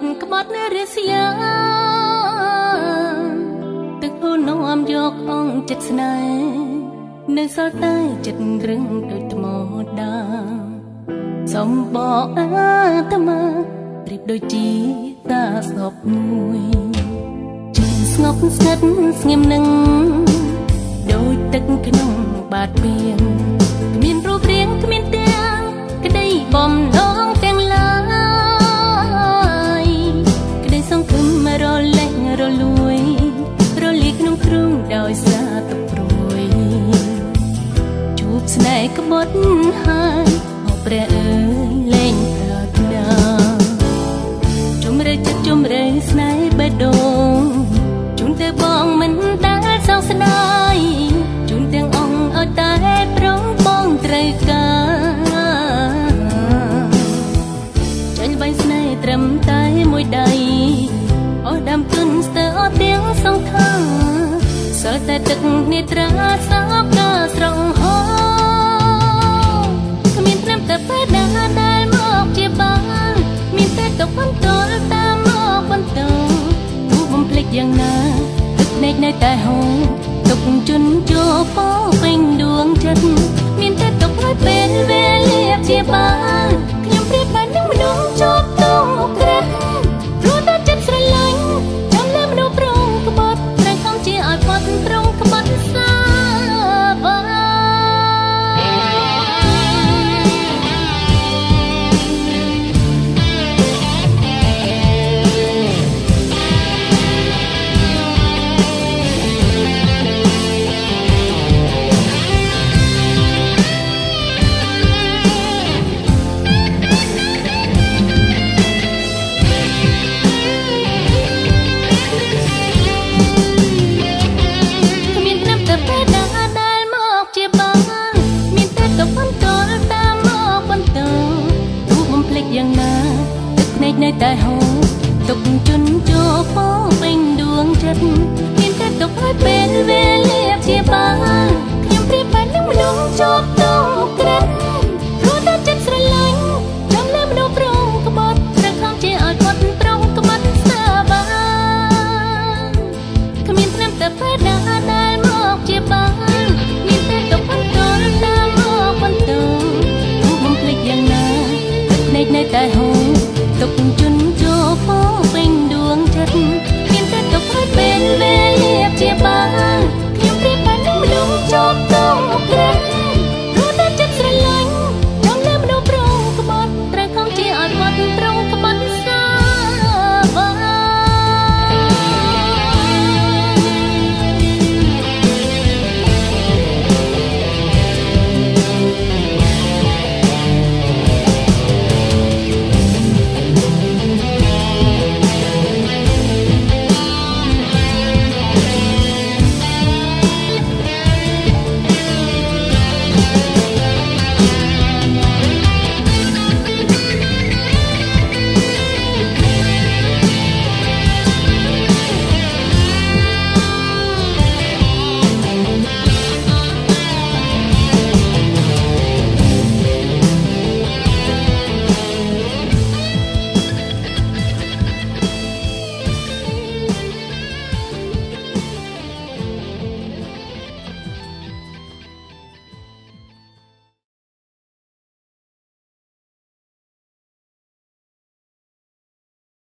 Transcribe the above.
ក្បត់នៅរាសយាទឹកអូននោមយកអង្គចិត្តស្នេហ៍នៅសល់តែចិត្តរឹងដូចថ្មដាសំបកអាត្មាប្រៀបដូចជាតាស្ងប់មួយចិត្តស្ងប់ស្ងាត់ស្ងៀមនឹងដូចទឹកក្នុងបាតពាងគ្មានរូបរាងគ្មានទាំងក្តីបំណងទាំងឡាយក្តីសង្ឃឹមរលែងរលួយរលាយក្នុងគ្រុងដោយសារទឹកព្រួយជួបស្នេហ៍ក្បត់ហើយមកព្រះអើយលែងប្រាថ្នាជំរឿចិត្តជំរឿស្នេហ៍បេះដូងជូនទៅបងមិនដែលសោកស្ដាយជូនទាំងអង្គឲ្យតែប្រងបងត្រូវការចាញ់បាញ់ស្នេហ៍ត្រឹមតែមួយដៃអស់ដើមទុនស្ទើរអត់ទាំងសងខាសល់តែទឹកនេត្រាសោកកាស្រងហោគ្មានត្រឹមតែពេលដែលមកជាបានមានតែទុកបន្តតាមមកបន្តទូបំភ្លេចយ៉ាងណាទឹកភ្នែកនៅតែហូរទុកជន់ចូលពោពេញដួងចិត្តមានតែទុកឲ្យពេលវេលាជាបាន